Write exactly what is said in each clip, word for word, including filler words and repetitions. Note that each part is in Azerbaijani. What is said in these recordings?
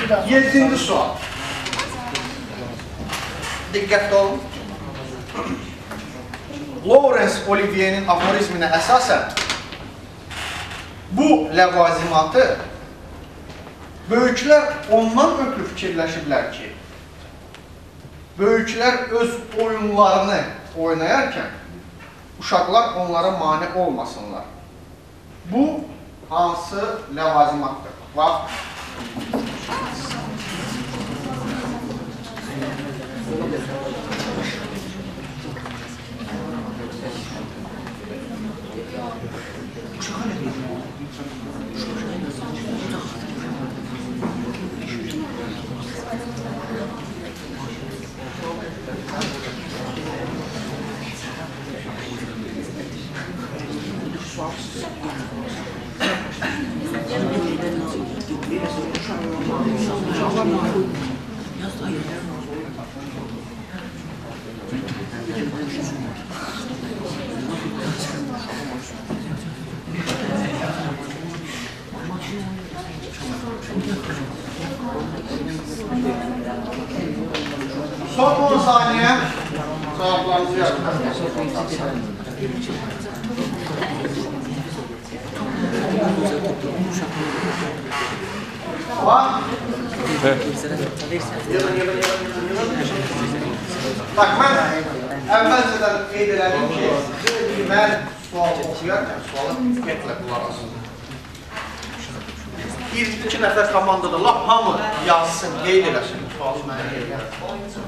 Yedinci sual. Diqqətli olun. Laurence Olivier'in aforizminə əsasən bu ləvazimatı böyüklər ondan ötürü fikirləşiblər ki, böyüklər öz oyunlarını oynayarkən uşaqlar onlara mane olmasınlar. Bu hansı ləvazimatdır? Bax. Son on saniye cevaplarınızı yazın. Bak. Bak, mən əvvəlcədən qeyd elədim ki, mən sual oxuyarkən sualı diqqətlə qulaq asın. Bir, iki nəfər komandada lap hamı yazsın, qeyd eləsin. Sualı mənə qeyd eləsin.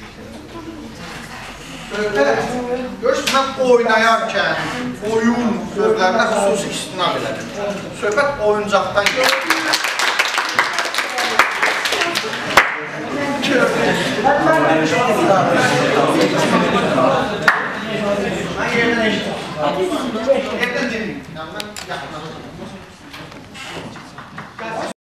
Söhbət, görürsünüz, mən oynayarkən oyun sözlərinə xüsusi istinad elədim. Söhbət oyuncaqdan gedir. Mən yerdən eşitdim. Evdən dinliyim. Mən yaxınladım.